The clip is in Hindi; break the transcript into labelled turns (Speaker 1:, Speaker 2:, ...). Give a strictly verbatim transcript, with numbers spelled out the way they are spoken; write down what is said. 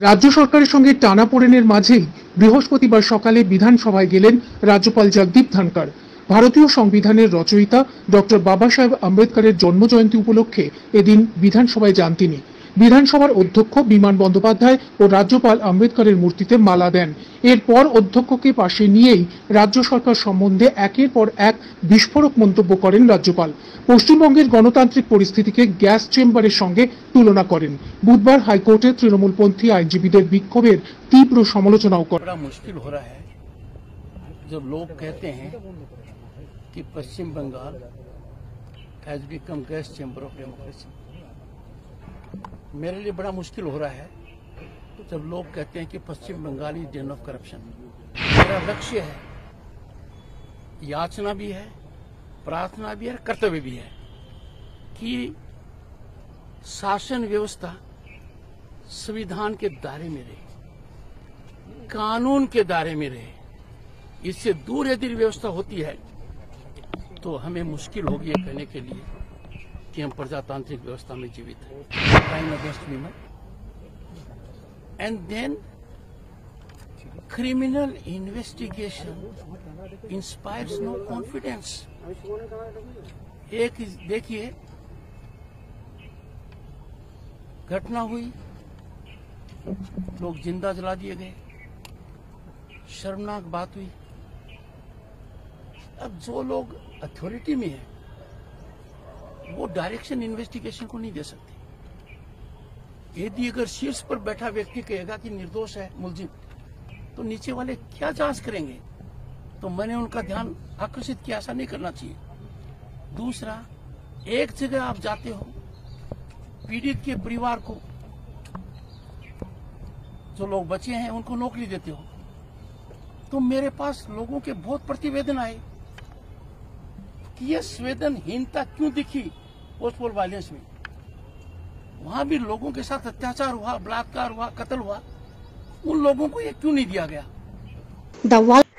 Speaker 1: রাজ্য সরকারের সঙ্গে টানাপোড়েনের মাঝেই বৃহস্পতিবার সকালে বিধানসভায় গেলেন রাজ্যপাল জগদীপ ধনখড়। ভারতীয় সংবিধানের রচয়িতা ডক্টর বাবা সাহেব আম্বেদকরের জন্মজয়ন্তী উপলক্ষে এদিন বিধানসভায় যান তিনি। বিধানসভার অধ্যক্ষ বিমান বন্দ্যোপাধ্যায় ও রাজ্যপাল আম্বেদকরের মূর্তিতে মালা দেন। এরপর অধ্যক্ষকে পাশে নিয়েই রাজ্য সরকার সম্বন্ধে একের পর এক বিস্ফোরক মন্তব্য করেন রাজ্যপাল। পশ্চিমবঙ্গের গণতান্ত্রিক পরিস্থিতিকে গ্যাস চেম্বারের সঙ্গে তুলনা করেন। বুধবার হাইকোর্টে তৃণমূলপন্থী আইনজীবীদের বিক্ষোভের তীব্র সমালোচনাও করেন।
Speaker 2: बड़ा मुश्किल हो रहा है जब लोग कहते हैं कि Paschim Bangal has become gas chamber of democracy. मेरे लिए बड़ा मुश्किल हो रहा है जब लोग कहते हैं कि Paschim Bangal is den of corruption. मेरा लक्ष्य है, याचना भी है, प्रार्थना भी है, कर्तव्य भी है कि शासन व्यवस्था संविधान के दायरे में रहे, कानून के दायरे में रहे। इससे दूर यदि व्यवस्था होती है तो हमें मुश्किल होगी ये कहने के लिए कि हम प्रजातांत्रिक व्यवस्था में जीवित हैं। Crime against human and then criminal investigation inspires no confidence. एक देखिए, घटना हुई, लोग जिंदा जला दिए गए, शर्मनाक बात हुई। अब जो लोग अथॉरिटी में है वो डायरेक्शन इन्वेस्टिगेशन को नहीं दे सकते। यदि अगर शीर्ष पर बैठा व्यक्ति कहेगा कि निर्दोष है मुलजिम, तो नीचे वाले क्या जांच करेंगे? तो मैंने उनका ध्यान आकर्षित किया, ऐसा नहीं करना चाहिए। दूसरा, एक जगह आप जाते हो, पीड़ित के परिवार को, जो लोग बचे हैं उनको नौकरी देते हो, तो मेरे पास लोगों के बहुत प्रतिवेदन आए कि यह संवेदनहीनता क्यों दिखी पोस्टपोल वायलेंस में। वहां भी लोगों के साथ अत्याचार हुआ, बलात्कार हुआ, कत्ल हुआ, उन लोगों को ये क्यों नहीं दिया गया?
Speaker 3: The